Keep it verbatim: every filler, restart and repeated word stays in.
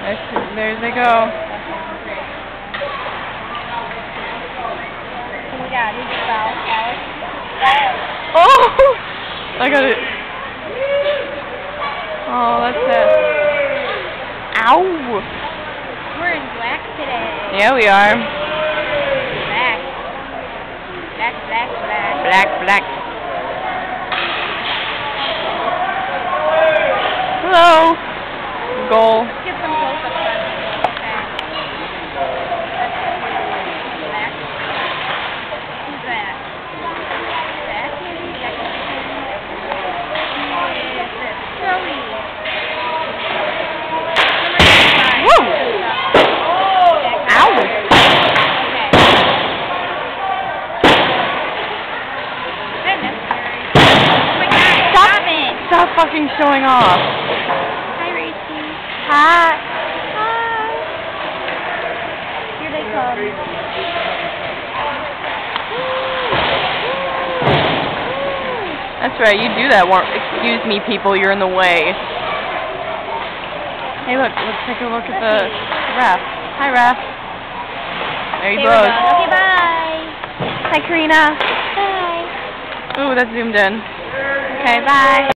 There, there they go. Oh! I got it. Oh, that's it. Ow! We're in black today. Yeah, we are. Black. Black, black, black. Black, black. Hello. Goal. Let's get some close-up shots. Okay. Black. Who's that? That maybe? That is this. Joey. Woo! Ow! Okay. Goodness, Gary. Oh my God! Stop, Stop it! stop fucking showing off. Hi, Racy. Hi. Hi. Here they come. That's right, you do that. War Excuse me, people, you're in the way. Hey, look, let's take a look at the ref. Hi, ref. There he Okay, goes. we're done. Okay, bye. Hi, Karina. Bye. Ooh, that's zoomed in. Okay, bye.